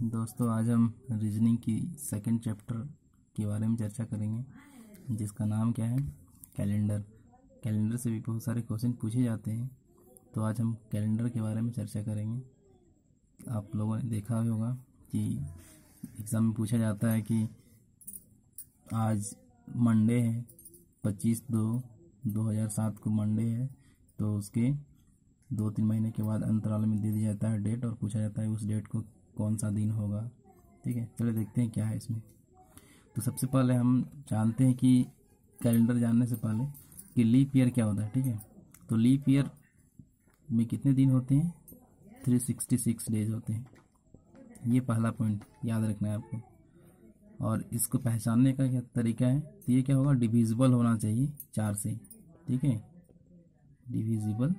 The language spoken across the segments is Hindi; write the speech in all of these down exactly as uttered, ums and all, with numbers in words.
दोस्तों, आज हम रीजनिंग की सेकंड चैप्टर के बारे में चर्चा करेंगे, जिसका नाम क्या है, कैलेंडर। कैलेंडर से भी बहुत सारे क्वेश्चन पूछे जाते हैं, तो आज हम कैलेंडर के बारे में चर्चा करेंगे। आप लोगों ने देखा भी होगा कि एग्ज़ाम में पूछा जाता है कि आज मंडे है, पच्चीस दो दो हज़ार सात को मंडे है, तो उसके दो तीन महीने के बाद अंतराल में दे दिया जाता है डेट और पूछा जाता है उस डेट को कौन सा दिन होगा। ठीक है, चलो देखते हैं क्या है इसमें। तो सबसे पहले हम जानते हैं कि कैलेंडर जानने से पहले कि लीप ईयर क्या होता है। ठीक है, तो लीप ईयर में कितने दिन होते हैं? थ्री सिक्सटी सिक्स डेज होते हैं। ये पहला पॉइंट याद रखना है आपको। और इसको पहचानने का क्या तरीका है, तो ये क्या होगा, डिविजिबल होना चाहिए चार से। ठीक है, डिविजिबल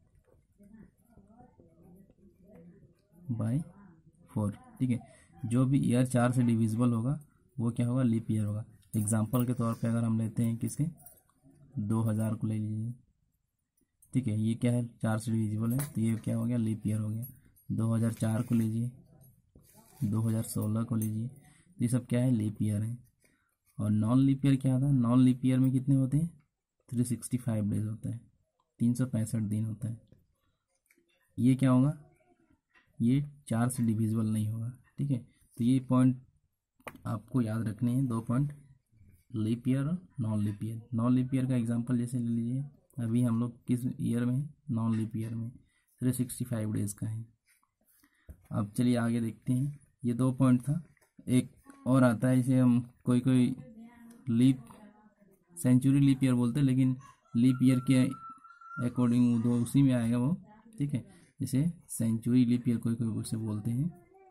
बाय फोर। ठीक है, जो भी ईयर चार से डिविजिबल होगा वो क्या होगा, लीप ईयर होगा। एग्जाम्पल के तौर पे अगर हम लेते हैं किसके, दो हज़ार को ले लीजिए। ठीक है, ये क्या है, चार से डिविजिबल है, तो ये क्या हो गया, लीप ईयर हो गया। दो हज़ार चार को लीजिए, दो हज़ार सोलह को लीजिए, तो ये सब क्या है, लीप ईयर है। और नॉन लीप ईयर क्या होता है, नॉन लीप ईयर में कितने होते हैं, थ्री सिक्सटी फाइव डेज होता है, तीन सौ पैंसठ दिन होता है। ये क्या होगा, ये चार से डिविजिबल नहीं होगा। ठीक है, तो ये पॉइंट आपको याद रखने हैं, दो पॉइंट, लीप ईयर और non leap year. Non leap year का एग्जांपल जैसे ले लीजिए, अभी हम लोग किस ईयर में, नॉन लीप ईयर में थ्री सिक्सटी फाइव डेज का है। अब चलिए आगे देखते हैं। ये दो पॉइंट था, एक और आता है, इसे हम कोई कोई लीप सेंचुरी लीप ईयर बोलते हैं, लेकिन लीप ईयर के अकॉर्डिंग दो उसी में आएगा वो। ठीक है, इसे सेंचुरी लीप ईयर कोई कोई उसे बोलते हैं,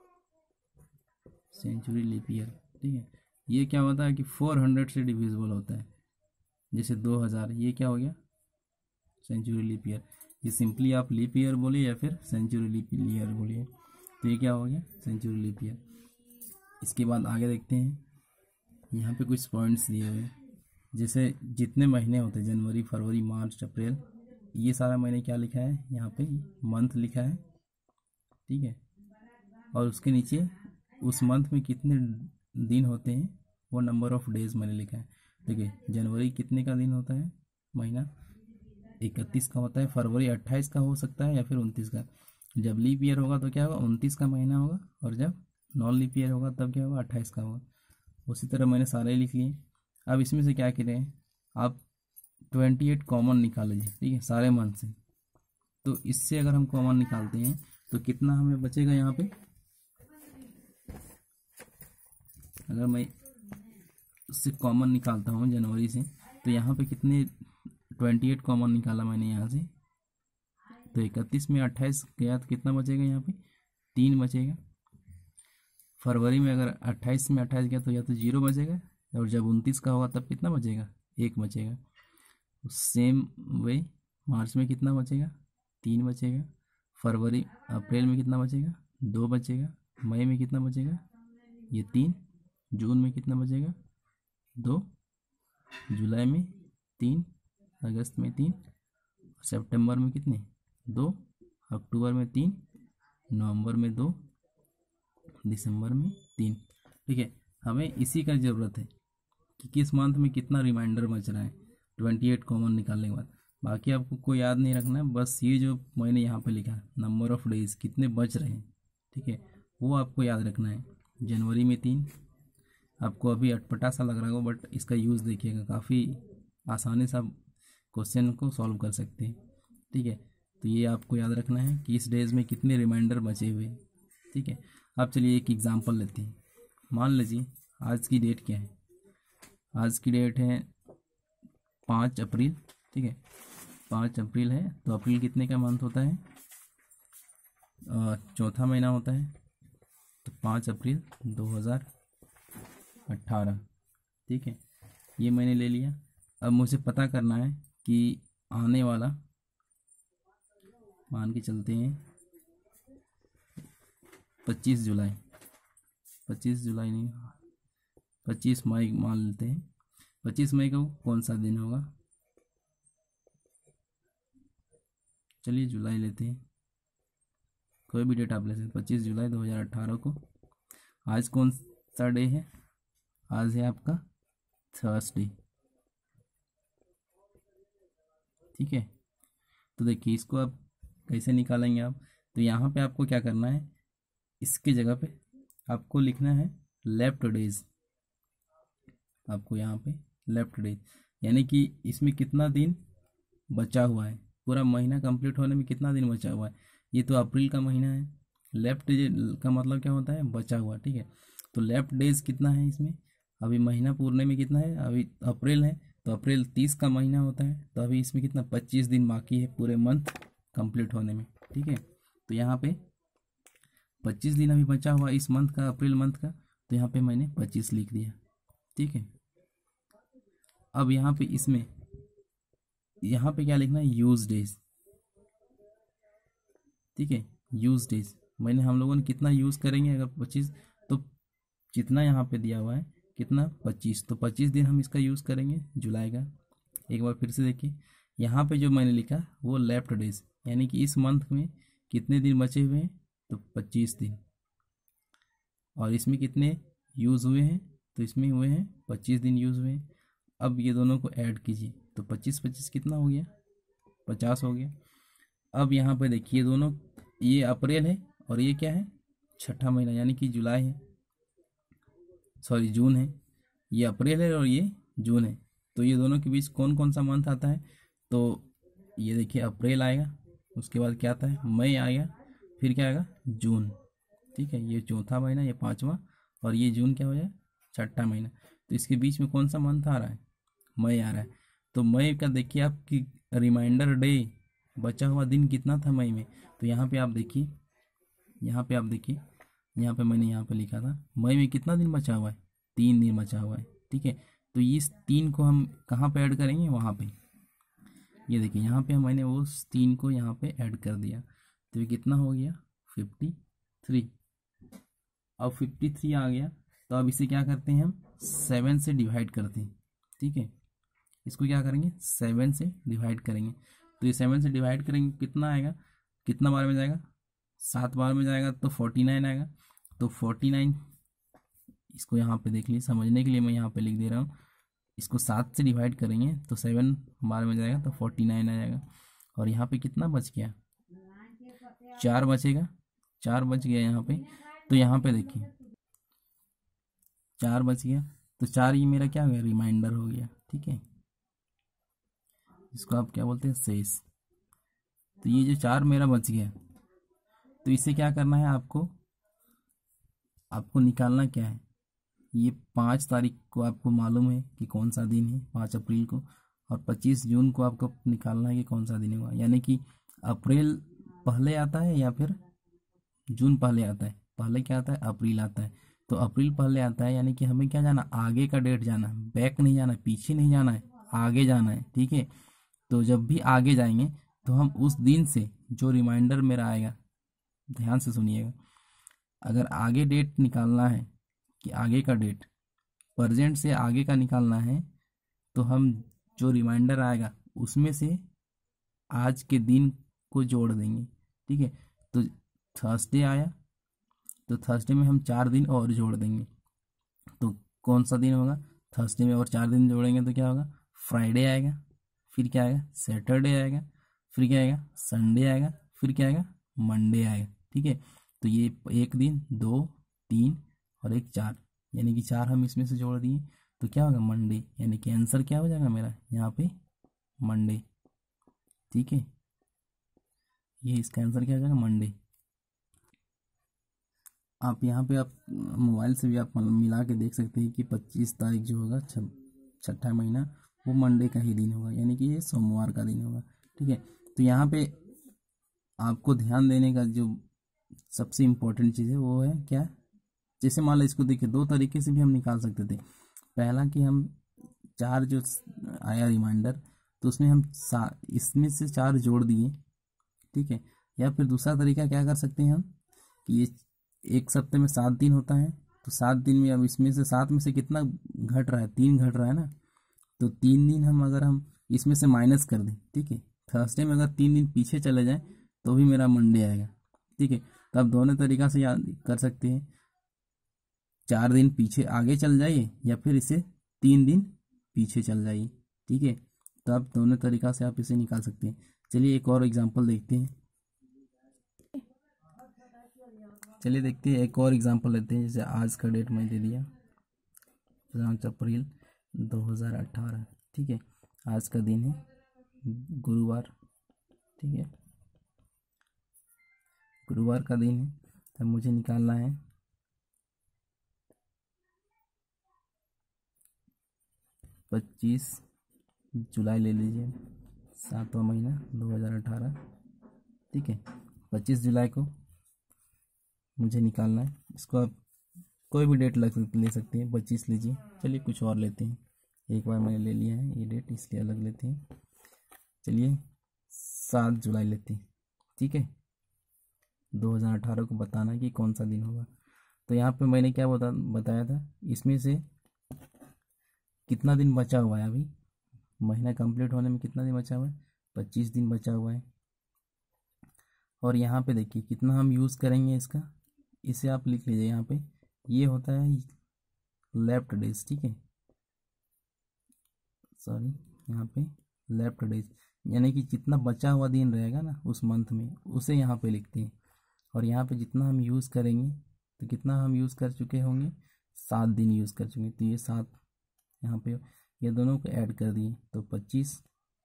सेंचुरी लीप ईयर। ठीक है, ये क्या होता है कि फोर हंड्रेड से डिविजिबल होता है, जैसे दो हज़ार, ये क्या हो गया, सेंचुरी लीप ईयर। ये सिंपली आप लीप ईयर बोलिए या फिर सेंचुरी लीप ईयर बोलिए, तो ये क्या हो गया, सेंचुरी लीप ईयर। इसके बाद आगे देखते हैं, यहाँ पे कुछ पॉइंट्स दिए हुए हैं, जैसे जितने महीने होते हैं, जनवरी फरवरी मार्च अप्रैल, ये सारा महीने क्या लिखा है, यहाँ पे मंथ लिखा है। ठीक है, और उसके नीचे उस मंथ में कितने दिन होते हैं वो नंबर ऑफ डेज मैंने लिखा है। देखिए, जनवरी कितने का दिन होता है, महीना इकतीस का होता है, फरवरी अट्ठाईस का हो सकता है या फिर उनतीस का। जब लीप ईयर होगा तो क्या होगा, उनतीस का महीना होगा, और जब नॉन लीप ईयर होगा तब क्या होगा, अट्ठाईस का होगा। उसी तरह मैंने सारे लिख लिए। अब इसमें से क्या करें, आप ट्वेंटी एट कॉमन निकाल लीजिए। ठीक है, सारे मंथ से, तो इससे अगर हम कॉमन निकालते हैं तो कितना हमें बचेगा, यहाँ पे अगर मैं उससे कॉमन निकालता हूँ जनवरी से, तो यहाँ पे कितने, ट्वेंटी एट कॉमन निकाला मैंने यहाँ से, तो इकतीस में अट्ठाईस गया तो कितना बचेगा, यहाँ पे तीन बचेगा। फरवरी में अगर अट्ठाईस में अट्ठाईस गया तो या तो जीरो बचेगा, और जब उनतीस का होगा तब कितना बचेगा, एक बचेगा। सेम वे मार्च में कितना बचेगा, तीन बचेगा। फरवरी अप्रैल में कितना बचेगा, दो बचेगा। मई में कितना बचेगा, ये तीन। जून में कितना बचेगा, दो। जुलाई में तीन, अगस्त में तीन, सितंबर में कितने, दो। अक्टूबर में तीन, नवंबर में दो, दिसंबर में तीन। ठीक है, हमें इसी का ज़रूरत है कि किस मंथ में कितना रिमाइंडर बच रहा है, ट्वेंटी एट कॉमन निकालने के बाद। बाकी आपको कोई याद नहीं रखना है, बस ये जो मैंने यहाँ पे लिखा है, नंबर ऑफ डेज कितने बच रहे हैं, ठीक है, वो आपको याद रखना है। जनवरी में तीन, आपको अभी अटपटा सा लग रहा होगा, बट इसका यूज़ देखिएगा, काफ़ी आसानी से आप क्वेश्चन को सॉल्व कर सकते हैं। ठीक है, तो ये आपको याद रखना है कि इस डेज में कितने रिमाइंडर बचे हुए हैं। ठीक है, अब चलिए एक एग्जांपल लेते हैं। मान लीजिए आज की डेट क्या है, आज की डेट है पाँच अप्रैल। ठीक है, पाँच अप्रैल है, तो अप्रैल कितने का मंथ होता है, चौथा महीना होता है, तो पाँच अप्रैल दो हज़ार अट्ठारह। ठीक है, ये मैंने ले लिया। अब मुझे पता करना है कि आने वाला, मान के चलते हैं पच्चीस जुलाई, पच्चीस जुलाई नहीं, पच्चीस मई मान लेते हैं। पच्चीस मई को कौन सा दिन होगा, चलिए जुलाई लेते हैं, कोई भी डेट आप ले सकते हैं। पच्चीस जुलाई दो हज़ार अट्ठारह को आज कौन सा डे है? आज है आपका थर्सडे। ठीक है, तो देखिए इसको आप कैसे निकालेंगे आप। तो यहाँ पे आपको क्या करना है, इसके जगह पे आपको लिखना है लेफ्ट डेज। आपको यहाँ पे लेफ्ट डेज यानी कि इसमें कितना दिन बचा हुआ है, पूरा महीना कंप्लीट होने में कितना दिन बचा हुआ है। ये तो अप्रैल का महीना है, लेफ्ट डेज का मतलब क्या होता है, बचा हुआ। ठीक है, तो लेफ्ट डेज कितना है इसमें, अभी महीना पूरने में कितना है, अभी अप्रैल है तो अप्रैल तीस का महीना होता है, तो अभी इसमें कितना पच्चीस दिन बाकी है पूरे मंथ कंप्लीट होने में। ठीक है, तो यहाँ पे पच्चीस दिन अभी बचा हुआ इस मंथ का, अप्रैल मंथ का, तो यहाँ पे मैंने पच्चीस लिख दिया। ठीक है, अब यहाँ पे इसमें यहाँ पे क्या लिखना है, यूज डेज। ठीक है, यूज डेज मैंने हम लोगों ने कितना यूज़ करेंगे, अगर पच्चीस, तो जितना यहाँ पे दिया हुआ है कितना पच्चीस, तो पच्चीस दिन हम इसका यूज़ करेंगे जुलाई का। एक बार फिर से देखिए, यहाँ पे जो मैंने लिखा वो लेफ्ट डेज, यानी कि इस मंथ में कितने दिन बचे हुए हैं, तो पच्चीस दिन, और इसमें कितने यूज़ हुए हैं, तो इसमें हुए हैं पच्चीस दिन यूज़ हुए हैं। अब ये दोनों को ऐड कीजिए तो पच्चीस पच्चीस कितना हो गया, पचास हो गया। अब यहाँ पे देखिए दोनों, ये अप्रैल है और ये क्या है, छठा महीना यानी कि जुलाई है, सॉरी जून है। ये अप्रैल है और ये जून है, तो ये दोनों के बीच कौन कौन सा मंथ आता है, तो ये देखिए अप्रैल आएगा, उसके बाद क्या आता है, मई आएगा, फिर क्या आएगा, जून। ठीक है, ये चौथा महीना, ये पाँचवा, और ये जून क्या हो जाए, छठा महीना। तो इसके बीच में कौन सा मंथ आ रहा है, मई आ रहा है। तो मई का देखिए आपकी रिमाइंडर डे, बचा हुआ दिन कितना था मई में, तो यहाँ पे आप देखिए, यहाँ पे आप देखिए, यहाँ पे मैंने यहाँ पे लिखा था मई में कितना दिन बचा हुआ है, तीन दिन बचा हुआ है। ठीक है, तो इस तीन को हम कहाँ पे ऐड करेंगे, वहाँ पे, ये देखिए यहाँ पे मैंने उस तीन को यहाँ पे ऐड कर दिया, तो ये कितना हो गया, फिफ्टी थ्री। अब फिफ्टी थ्री आ गया, तो अब इसे क्या करते हैं, हम सेवन से डिवाइड करते हैं। ठीक है, इसको क्या करेंगे, सेवन से डिवाइड करेंगे, तो ये सेवन से डिवाइड करेंगे कितना आएगा, कितना बार में जाएगा, सात बार में जाएगा, तो फोर्टी नाइन आएगा। तो फोर्टी नाइन, इसको यहाँ पे देख लीजिए, समझने के लिए मैं यहाँ पे लिख दे रहा हूँ, इसको सात से डिवाइड करेंगे तो सेवन बार में जाएगा, तो फोर्टी नाइन आ जाएगा। और यहाँ पे कितना बच गया, चार बचेगा, चार बच गया यहाँ पे। तो यहाँ पे देखिए चार बच गया, तो चार ये मेरा क्या हो गया, रिमाइंडर हो गया। ठीक है, इसको आप क्या बोलते हैं, शेष। तो ये जो चार मेरा बच गया, तो इसे क्या करना है आपको, आपको निकालना क्या है, ये पाँच तारीख को आपको मालूम है कि कौन सा दिन है, पाँच अप्रैल को, और पच्चीस जून को आपको निकालना है कि कौन सा दिन हुआ, यानी कि अप्रैल पहले आता है या फिर जून पहले आता है, पहले क्या आता है, अप्रैल आता है। तो अप्रैल पहले आता है, यानी कि हमें क्या जाना, आगे का डेट जाना है, बैक नहीं जाना है, पीछे नहीं जाना है, आगे जाना है। ठीक है, तो जब भी आगे जाएंगे तो हम उस दिन से जो रिमाइंडर मेरा आएगा, ध्यान से सुनिएगा, अगर आगे डेट निकालना है कि आगे का डेट, प्रेजेंट से आगे का निकालना है, तो हम जो रिमाइंडर आएगा उसमें से आज के दिन को जोड़ देंगे। ठीक है, तो थर्सडे आया, तो थर्सडे में हम चार दिन और जोड़ देंगे, तो कौन सा दिन होगा, थर्सडे में और चार दिन जोड़ेंगे तो क्या होगा, फ्राइडे आएगा, फिर क्या आएगा, सैटरडे आएगा, फिर क्या आएगा, संडे आएगा, फिर क्या आएगा, मंडे आएगा। ठीक है, तो ये एक दिन, दो, तीन और एक चार, यानी कि चार हम इसमें से जोड़ दिए, तो क्या होगा, मंडे, यानी कि आंसर क्या हो जाएगा मेरा यहाँ पे, मंडे। ठीक है, ये इसका आंसर क्या हो जाएगा, मंडे। आप यहाँ पे आप मोबाइल से भी आप मिला के देख सकते हैं कि पच्चीस तारीख जो होगा, छठा महीना, वो मंडे का ही दिन होगा, यानी कि ये सोमवार का दिन होगा। ठीक है, तो यहाँ पे आपको ध्यान देने का जो सबसे इम्पोर्टेंट चीज़ है वो है क्या, जैसे मान लो इसको देखिए, दो तरीके से भी हम निकाल सकते थे। पहला कि हम चार जो आया रिमाइंडर, तो उसमें हम इसमें से चार जोड़ दिए। ठीक है, या फिर दूसरा तरीका क्या कर सकते हैं हम, कि ये एक सप्ताह में सात दिन होता है, तो सात दिन में अब इसमें से सात में से कितना घट रहा है, तीन घट रहा है ना, तो तीन दिन हम अगर हम इसमें से माइनस कर दें, ठीक है, थर्सडे में अगर तीन दिन पीछे चले जाएं तो भी मेरा मंडे आएगा। ठीक है, तो आप दोनों तरीका से याद कर सकते हैं। चार दिन पीछे आगे चल जाइए या फिर इसे तीन दिन पीछे चल जाइए। ठीक है, तो आप दोनों तरीका से आप इसे निकाल सकते हैं। चलिए एक और एग्जांपल देखते हैं। चलिए देखते हैं एक और एग्जांपल लेते हैं। जैसे आज का डेट मैं दे दिया पाँच अप्रैल दो हज़ार अठारह। ठीक है, आज का दिन है गुरुवार। ठीक है, गुरुवार का दिन है। अब मुझे निकालना है पच्चीस जुलाई ले लीजिए, सातवां महीना दो हज़ार अठारह। ठीक है, पच्चीस जुलाई को मुझे निकालना है। इसको आप कोई भी डेट लग ले सकते हैं, पच्चीस लीजिए। चलिए कुछ और लेते हैं, एक बार मैंने ले लिया है ये डेट, इसलिए अलग लेते हैं। चलिए सात जुलाई लेते हैं। ठीक है, दो हज़ार अठारह को बताना है कि कौन सा दिन होगा। तो यहाँ पे मैंने क्या बता बताया था, इसमें से कितना दिन बचा हुआ है। अभी महीना कंप्लीट होने में कितना दिन बचा हुआ है, पच्चीस दिन बचा हुआ है। और यहाँ पे देखिए कितना हम यूज़ करेंगे इसका, इसे आप लिख लीजिए। यहाँ पे ये होता है लेफ्ट डेज। ठीक है, सॉरी, यहाँ पे लेफ्ट डेज यानी कि जितना बचा हुआ दिन रहेगा ना उस मंथ में, उसे यहाँ पे लिखते हैं। और यहाँ पे जितना हम यूज़ करेंगे, तो कितना हम यूज़ कर चुके होंगे, सात दिन यूज़ कर चुके। तो ये सात यहाँ पे ये दोनों को ऐड कर दिए तो पच्चीस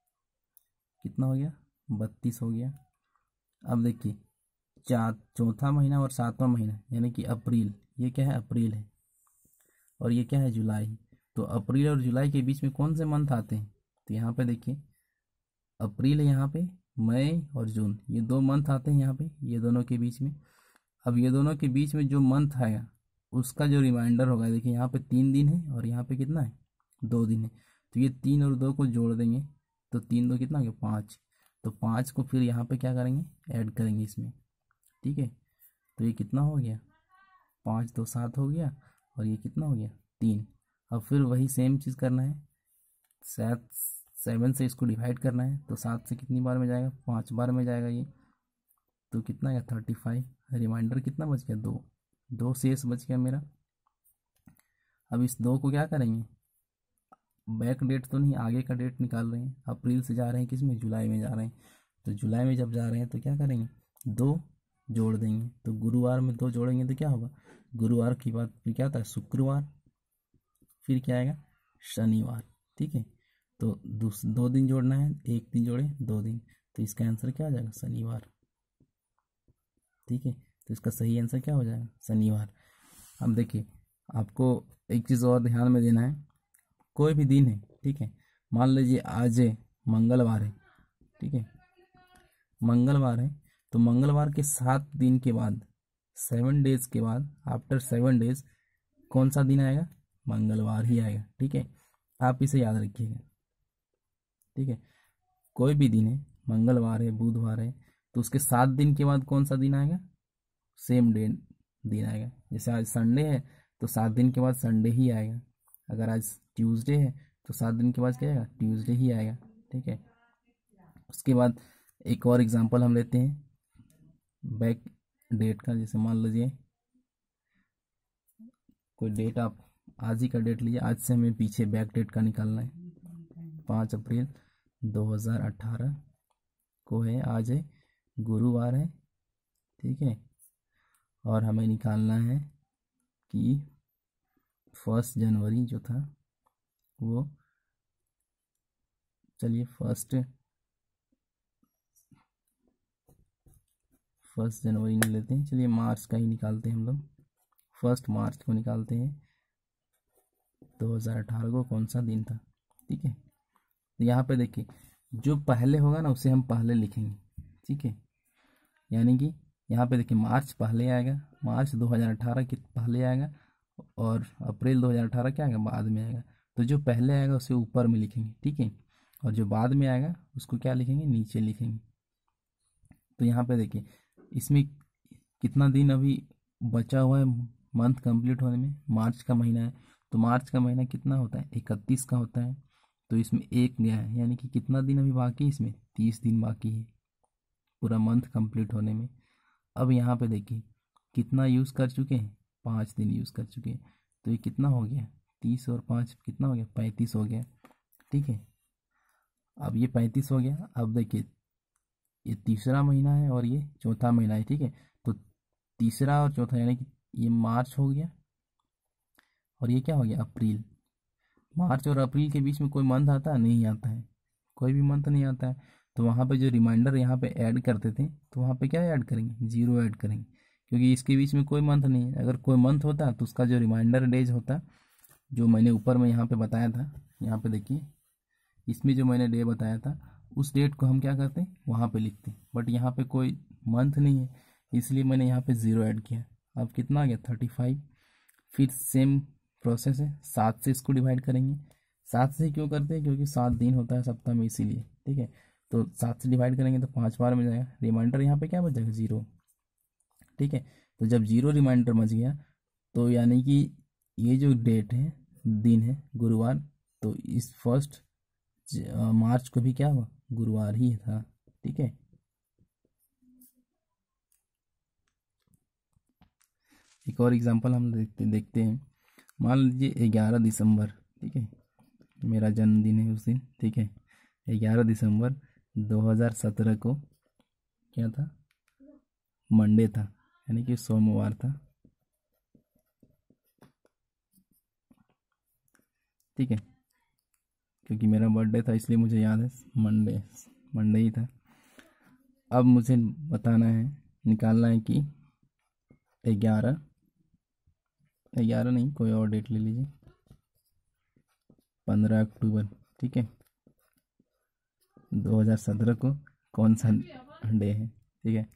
कितना हो गया, बत्तीस हो गया। अब देखिए चार चौथा महीना और सातवां महीना यानी कि अप्रैल, ये क्या है, अप्रैल है। और ये क्या है, जुलाई। तो अप्रैल और जुलाई के बीच में कौन से मंथ आते हैं, तो यहाँ पे देखिए अप्रैल है, यहाँ पे मई और जून, ये दो मंथ आते हैं यहाँ पे, ये दोनों के बीच में। अब ये दोनों के बीच में जो मंथ आएगा उसका जो रिमाइंडर होगा, देखिए यहाँ पे तीन दिन है और यहाँ पे कितना है, दो दिन है। तो ये तीन और दो को जोड़ देंगे तो तीन दो कितना हो गया, पाँच। तो पाँच को फिर यहाँ पे क्या करेंगे, ऐड करेंगे इसमें। ठीक है, तो ये कितना हो गया, पाँच दो सात हो गया, और ये कितना हो गया, तीन। अब फिर वही सेम चीज़ करना है, सात सेवन से इसको डिवाइड करना है। तो सात से कितनी बार में जाएगा, पाँच बार में जाएगा ये। तो कितना गया, थर्टी फाइव। रिमाइंडर कितना बच गया, दो दो शेष बच गया मेरा। अब इस दो को क्या करेंगे, बैक डेट तो नहीं, आगे का डेट निकाल रहे हैं। अप्रैल से जा रहे हैं किस में, जुलाई में जा रहे हैं। तो जुलाई में जब जा रहे हैं तो क्या करेंगे, दो जोड़ देंगे। तो गुरुवार में दो जोड़ेंगे तो क्या होगा, गुरुवार की बात फिर क्या होता है, शुक्रवार, फिर क्या आएगा, शनिवार। ठीक है, तो दो दिन जोड़ना है, एक दिन जोड़े दो दिन, तो इसका आंसर क्या आ जाएगा, शनिवार। ठीक है, तो इसका सही आंसर क्या हो जाएगा, शनिवार। अब देखिए आपको एक चीज़ और ध्यान में देना है, कोई भी दिन है, ठीक है, मान लीजिए आज है मंगलवार है। ठीक है, मंगलवार है तो मंगलवार के सात दिन के बाद, सेवन डेज के बाद, आफ्टर सेवन डेज कौन सा दिन आएगा, मंगलवार ही आएगा। ठीक है, आप इसे याद रखिएगा। ठीक है, कोई भी दिन है, मंगलवार है, बुधवार है, तो उसके सात दिन के बाद कौन सा दिन आएगा, सेम डे दिन आएगा। जैसे आज संडे है तो सात दिन के बाद संडे ही आएगा। अगर आज ट्यूसडे है तो सात दिन के बाद क्या आएगा, ट्यूसडे ही आएगा। ठीक है, उसके बाद एक और एग्जांपल हम लेते हैं बैक डेट का। जैसे मान लीजिए कोई डेट, आप आज ही का डेट लीजिए, आज से हमें पीछे बैक डेट का निकालना है। पाँच अप्रैल दो हज़ार अठारह को है, आज है गुरुवार है। ठीक है, और हमें निकालना है कि फर्स्ट जनवरी जो था वो, चलिए फर्स्ट फर्स्ट जनवरी नहीं लेते हैं, चलिए मार्च का ही निकालते हैं हम लोग। फर्स्ट मार्च को निकालते हैं, दो हज़ार अठारह को कौन सा दिन था। ठीक है, तो यहाँ पे देखिए जो पहले होगा ना उसे हम पहले लिखेंगे। ठीक है, यानी कि यहाँ पे देखिए मार्च पहले आएगा, मार्च दो हज़ार अठारह के पहले आएगा, और अप्रैल दो हज़ार अठारह क्या आएगा, बाद में आएगा। तो जो पहले आएगा उसे ऊपर में लिखेंगे। ठीक है, और जो बाद में आएगा उसको क्या लिखेंगे, नीचे लिखेंगे। तो यहाँ पे देखिए इसमें कितना दिन अभी बचा हुआ है मंथ कंप्लीट होने में, मार्च का महीना है। तो मार्च का महीना कितना होता है, इकतीस का होता है। तो इसमें एक गया है, यानी कि कितना दिन अभी बाकी है, इसमें तीस दिन बाकी है पूरा मंथ कंप्लीट होने में। अब यहाँ पे देखिए कितना यूज़ कर चुके हैं, पाँच दिन यूज़ कर चुके हैं। तो ये कितना हो गया, तीस और पाँच कितना हो गया, पैंतीस हो गया। ठीक है, अब ये पैंतीस हो गया। अब देखिए ये तीसरा महीना है और ये चौथा महीना है। ठीक है, तो तीसरा और चौथा यानी कि ये मार्च हो गया और ये क्या हो गया, अप्रैल। मार्च और अप्रैल के बीच में कोई मंथ आता है, नहीं आता है, कोई भी मंथ नहीं आता है। तो वहाँ पे जो रिमाइंडर यहाँ पे ऐड करते थे, तो वहाँ पे क्या ऐड करेंगे, जीरो ऐड करेंगे, क्योंकि इसके बीच में कोई मंथ नहीं है। अगर कोई मंथ होता तो उसका जो रिमाइंडर डेज होता, जो मैंने ऊपर में यहाँ पे बताया था, यहाँ पे देखिए इसमें जो मैंने डे बताया था, उस डेट को हम क्या करते हैं, वहाँ पे लिखते हैं। बट यहाँ पे कोई मंथ नहीं है, इसलिए मैंने यहाँ पे ज़ीरो ऐड किया। अब कितना आ गया, थर्टी फाइव। फिर सेम प्रोसेस है, सात से इसको डिवाइड करेंगे। सात से क्यों करते हैं, क्योंकि सात दिन होता है सप्ताह में, इसीलिए। ठीक है, तो सात से डिवाइड करेंगे तो पाँच बार में जाएगा, रिमाइंडर यहाँ पे क्या बच जाएगा, जीरो। ठीक है, तो जब जीरो रिमाइंडर बच गया तो यानी कि ये जो डेट है, दिन है गुरुवार, तो इस फर्स्ट मार्च को भी क्या हुआ, गुरुवार ही था। ठीक है, एक और एग्जांपल हम देखते देखते हैं। मान लीजिए ग्यारह दिसंबर, ठीक है, मेरा जन्मदिन है उस दिन। ठीक है, ग्यारह दिसंबर दो हज़ार सत्रह को क्या था, मंडे था, यानी कि सोमवार था। ठीक है, क्योंकि मेरा बर्थडे था इसलिए मुझे याद है, मंडे मंडे ही था। अब मुझे बताना है, निकालना है कि ग्यारह ग्यारह नहीं, कोई और डेट ले लीजिए, पंद्रह अक्टूबर। ठीक है, दो हज़ार सत्रह को कौन सा डे है। ठीक है,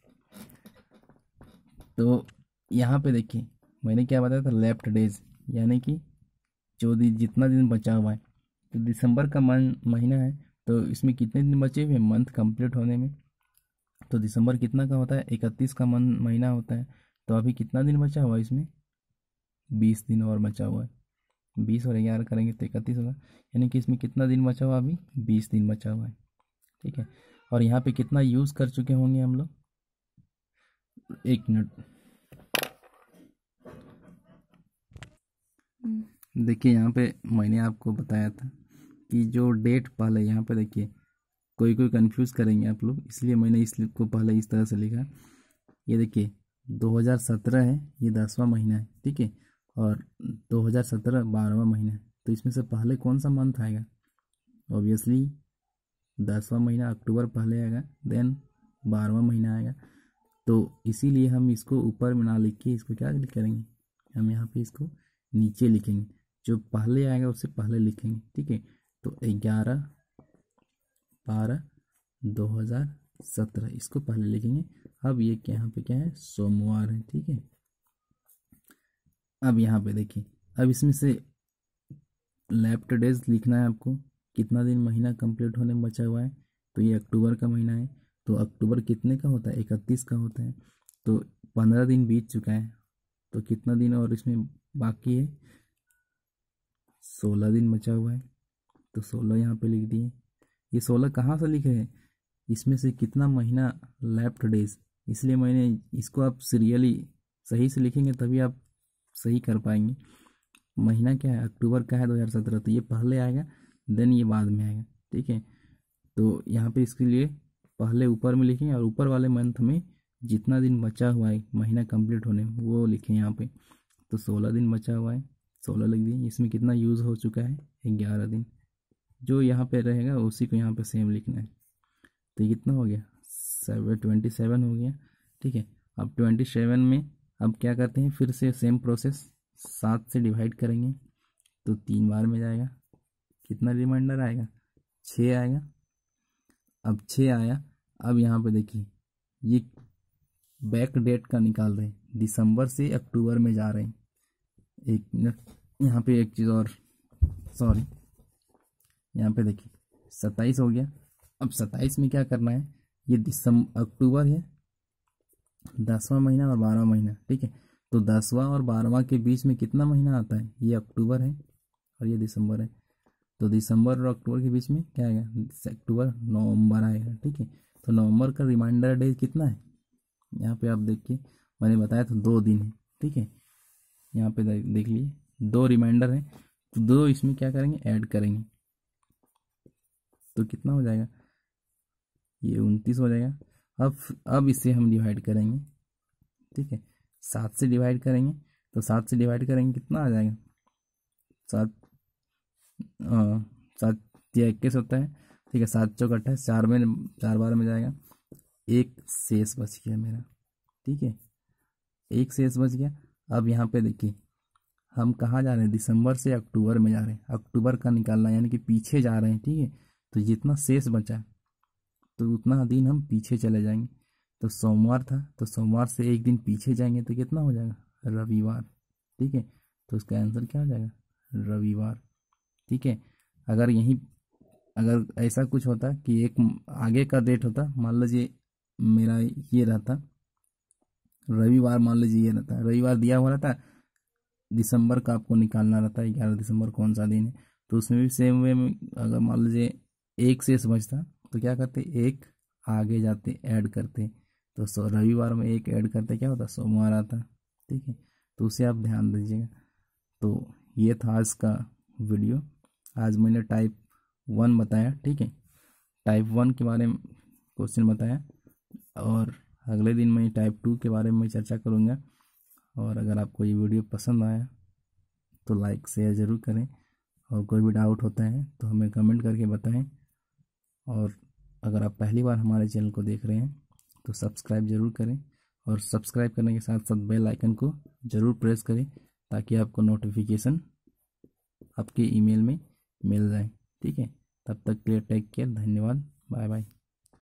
तो यहाँ पे देखिए मैंने क्या बताया था, लेफ्ट डेज, यानी कि चौदह जितना दिन बचा हुआ है। तो दिसंबर का मन महीना है, तो इसमें कितने दिन बचे हुए हैं मंथ कंप्लीट होने में। तो दिसंबर कितना का होता है, इकतीस का मन महीना होता है। तो अभी कितना दिन बचा हुआ है इसमें, बीस दिन और बचा हुआ है। बीस और ग्यारह करेंगे तो इकतीस होगा, यानी कि इसमें कितना दिन बचा हुआ, अभी बीस दिन बचा हुआ है। ठीक है, और यहाँ पे कितना यूज़ कर चुके होंगे हम लोग, एक मिनट देखिए, यहाँ पे मैंने आपको बताया था कि जो डेट पहले यहाँ पे देखिए, कोई कोई कंफ्यूज करेंगे आप लोग, इसलिए मैंने इसको पहले इस तरह से लिखा। ये देखिए दो हज़ार सत्रह है, ये दसवां महीना है। ठीक है, और दो हज़ार सत्रह बारहवां महीना है। तो इसमें से पहले कौन सा मंथ आएगा, ऑब्वियसली दसवां महीना अक्टूबर पहले आएगा, देन बारहवां महीना आएगा। तो इसीलिए हम इसको ऊपर में ना लिख के इसको क्या करेंगे, हम यहाँ पे इसको नीचे लिखेंगे, जो पहले आएगा उससे पहले लिखेंगे। ठीक है, तो ग्यारह बारह दो हज़ार सत्रह इसको पहले लिखेंगे। अब ये क्या, यहाँ पे क्या है, सोमवार है। ठीक है, अब यहाँ पे देखिए, अब इसमें से लेफ्ट डेज लिखना है आपको, कितना दिन महीना कंप्लीट होने में बचा हुआ है। तो ये अक्टूबर का महीना है, तो अक्टूबर कितने का होता है, इकतीस का होता है। तो पंद्रह दिन बीत चुका है, तो कितना दिन और इसमें बाकी है, सोलह दिन बचा हुआ है। तो सोलह यहाँ पे लिख दिए। ये सोलह कहाँ से लिखे हैं, इसमें से कितना महीना लेफ्ट डेज, इसलिए मैंने इसको आप सीरियली सही से लिखेंगे तभी आप सही कर पाएंगे। महीना क्या है, अक्टूबर का है दो हज़ार सत्रह, तो ये पहले आएगा, देन ये बाद में आएगा। ठीक है, तो यहाँ पे इसके लिए पहले ऊपर में लिखेंगे और ऊपर वाले मंथ में जितना दिन बचा हुआ है महीना कंप्लीट होने में वो लिखें यहाँ पे। तो सोलह दिन बचा हुआ है, सोलह लिख दिए। इसमें कितना यूज़ हो चुका है, ग्यारह दिन, जो यहाँ पे रहेगा उसी को यहाँ पे सेम लिखना है। तो ये कितना हो गया, सेवन ट्वेंटी सेवन हो गया। ठीक है, अब ट्वेंटी सेवन में अब क्या करते हैं, फिर से सेम प्रोसेस, सात से डिवाइड करेंगे तो तीन बार में जाएगा। कितना रिमाइंडर आएगा, छः आएगा। अब छः आया, अब यहाँ पे देखिए ये बैक डेट का निकाल रहे हैं, दिसंबर से अक्टूबर में जा रहे हैं। एक मिनट, यहाँ पे एक चीज़ और, सॉरी, यहाँ पे देखिए सत्ताईस हो गया। अब सत्ताईस में क्या करना है, ये दिसंबर अक्टूबर है, दसवां महीना और बारहवां महीना। ठीक है, तो दसवां और बारहवां के बीच में कितना महीना आता है, ये अक्टूबर है और ये दिसंबर है। तो दिसंबर और अक्टूबर के बीच में क्या आएगा, अक्टूबर नवंबर आएगा। ठीक है, तो नवंबर का रिमाइंडर डेज कितना है, यहाँ पे आप देखिए मैंने बताया था दो दिन है। ठीक है, यहाँ पे देख देख लिए दो रिमाइंडर हैं, तो दो इसमें क्या करेंगे, ऐड करेंगे, तो कितना हो जाएगा, ये उनतीस हो जाएगा। अब अब इसे हम डिवाइड करेंगे, ठीक है, सात से डिवाइड करेंगे, तो सात से डिवाइड करेंगे कितना आ जाएगा, सात हाँ, सात या इक्कीस होता है, ठीक है, सात चौक अट्ठाईस, चार में चार बार में जाएगा, एक शेष बच गया मेरा, ठीक है, एक शेष बच गया। अब यहाँ पे देखिए हम कहाँ जा रहे हैं, दिसंबर से अक्टूबर में जा रहे हैं, अक्टूबर का निकालना यानी कि पीछे जा रहे हैं, ठीक है, तो जितना शेष बचा तो उतना दिन हम पीछे चले जाएंगे। तो सोमवार था, तो सोमवार से एक दिन पीछे जाएंगे तो कितना हो जाएगा, रविवार, ठीक है, तो उसका आंसर क्या हो जाएगा, रविवार, ठीक है। अगर यहीं अगर ऐसा कुछ होता कि एक आगे का डेट होता, मान लीजिए मेरा ये रहता रविवार, मान लीजिए ये रहता रविवार दिया हुआ रहता, दिसंबर का आपको निकालना रहता है ग्यारह दिसंबर कौन सा दिन है, तो उसमें भी सेम वे में अगर मान लीजिए एक शेष बचता तो क्या करते, एक आगे जाते ऐड करते, तो सो रविवार में एक ऐड करते क्या होता, सोमवार आता, ठीक है, तो उसे आप ध्यान दीजिएगा। तो ये था आज का वीडियो, आज मैंने टाइप वन बताया, ठीक है, टाइप वन के बारे में क्वेश्चन बताया, और अगले दिन मैं टाइप टू के बारे में चर्चा करूँगा। और अगर आपको ये वीडियो पसंद आया तो लाइक शेयर ज़रूर करें, और कोई भी डाउट होता है तो हमें कमेंट करके बताएं, और अगर आप पहली बार हमारे चैनल को देख रहे हैं तो सब्सक्राइब ज़रूर करें, और सब्सक्राइब करने के साथ साथ बेल आइकन को ज़रूर प्रेस करें ताकि आपको नोटिफिकेशन आपके ईमेल में मिल जाए, ठीक है। तब तक के लिए टेक केयर, धन्यवाद, बाय बाय।